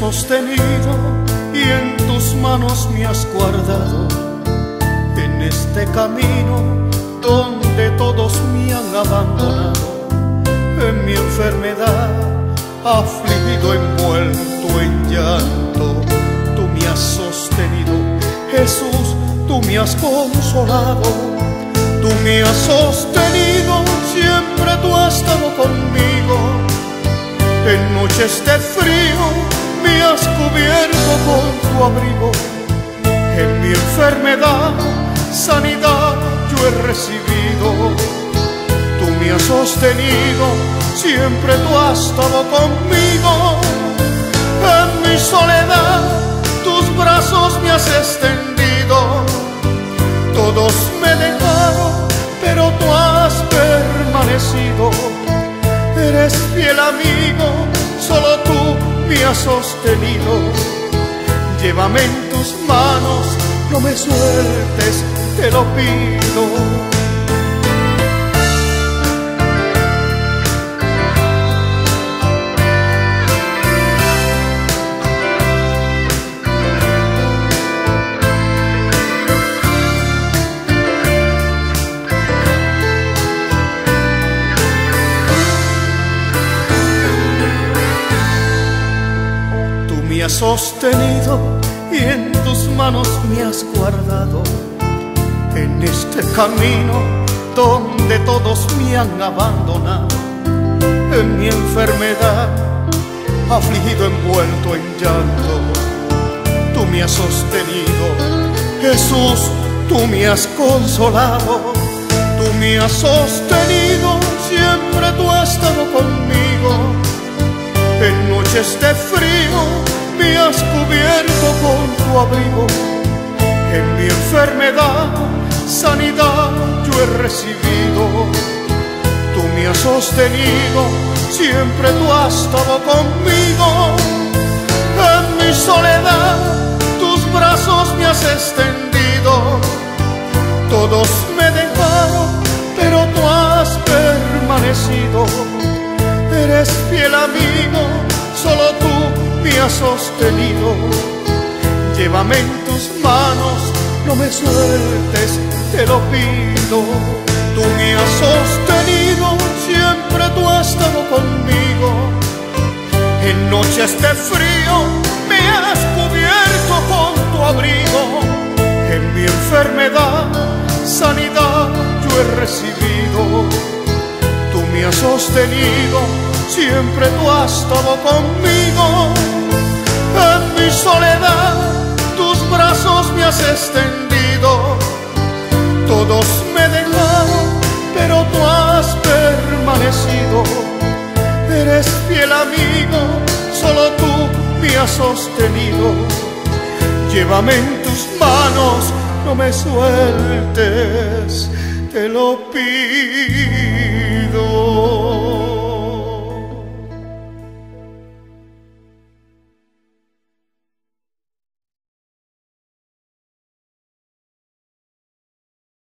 sostenido y en tus manos me has guardado. En este camino donde todos me han abandonado, en mi enfermedad, afligido, envuelto en llanto, tú me has sostenido. Jesús, tú me has consolado, tú me has sostenido, siempre tú has estado conmigo. En noches de frío me has cubierto con tu abrigo. En mi enfermedad, sanidad yo he recibido. Tú me has sostenido, siempre tú has estado conmigo. En mi soledad, tus brazos me has extendido. Todos me dejaron, pero tú has permanecido. Eres fiel amigo, solo tú me has sostenido. Llévame en tus manos, no me sueltes, te lo pido. Me has sostenido y en tus manos me has guardado. En este camino donde todos me han abandonado, en mi enfermedad, afligido, envuelto en llanto, tú me has sostenido. Jesús, tú me has consolado, tú me has sostenido, siempre tú has estado conmigo. En noches de frío me has cubierto con tu abrigo. En mi enfermedad, sanidad yo he recibido. Tú me has sostenido, siempre tú has estado conmigo. En mi soledad, tus brazos me has extendido. Todos me dejaron, pero tú has permanecido. Eres fiel amigo, solo tú me has sostenido. Llévame en tus manos, no me sueltes, te lo pido. Tú me has sostenido, siempre tú has estado conmigo. En noches de frío me has cubierto con tu abrigo. En mi enfermedad, sanidad yo he recibido. Tú me has sostenido, siempre tú has estado conmigo. En mi soledad, tus brazos me has extendido. Todos me dejaron, pero tú has permanecido. Eres fiel amigo, solo tú me has sostenido. Llévame en tus manos, no me sueltes, te lo pido.